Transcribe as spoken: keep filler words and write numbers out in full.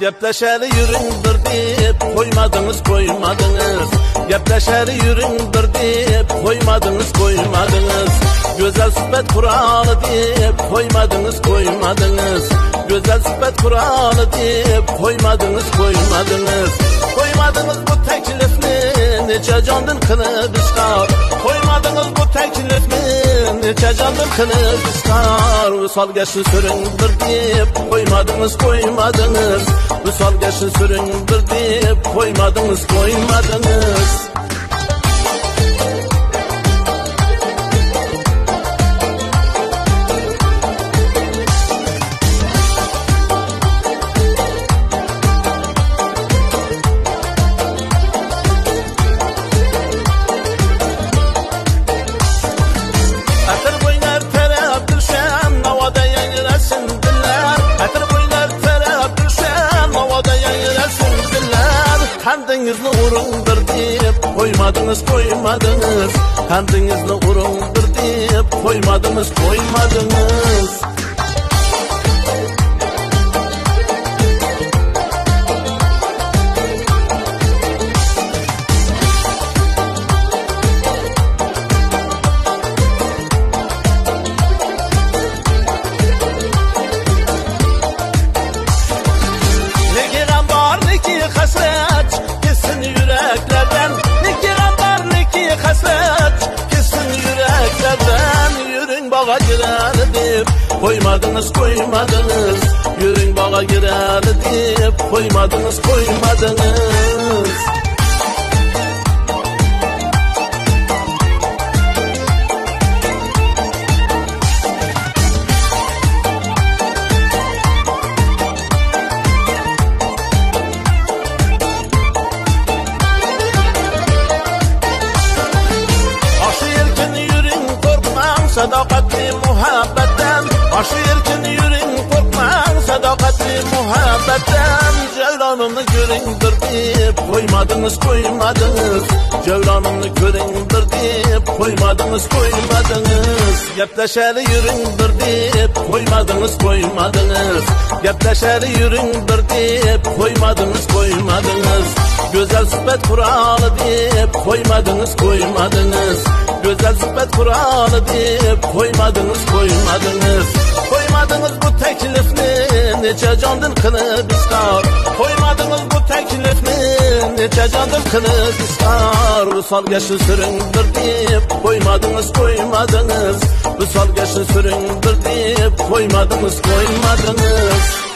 Gepleşeli yüründür deyip koymadınız koymadınız. Gepleşeli yüründür deyip koymadınız koymadınız. Güzel sohbet kuralı deyip koymadınız koymadınız. Güzel sohbet kuralı deyip koymadınız koymadınız. Koymadınız bu teklifni neçe candan kılıp iskar. Koymadınız bu teklifni neçe candan kılıp iskar. Vüsal geçti süründür deyip koymadınız koymadınız. Vüsal geçti süründür deyip koymadınız koymadınız. Handingizni urundur deyip koymadınız koymadınız. Handingizni urundur deyip koymadınız koymadınız. Ne gelen var ne ki hasret kesin yüreklerden. Ne gelen var ne ki hasret kesin yüreklerden. Yürün bağa girer deyip koymadınız koymadınız. Yürün bağa girer deyip koymadınız koymadınız. Sadakatli muhabbetten başı erken yürün korkmang. Sadakatli muhabbetten Cevlanımını göründür deyip koymadınız koymadınız. Cevlanımını göründür deyip koymadınız koymadınız. Gepleşeli yüründür deyip koymadınız koymadınız. Gepleşeli yüründür deyip koymadınız koymadınız. Güzel sohbet kuralı deyip koymadınız koymadınız. Güzel sohbet kuralı deyip koymadınız koymadınız. Koymadınız bu teklifni neçe candan kılıp iskar. Koymadınız bu teklifni neçe candan kılıp iskar. Vüsal geçti süründür deyip koymadınız koymadınız. Vüsal geçti süründür deyip koymadınız koymadınız.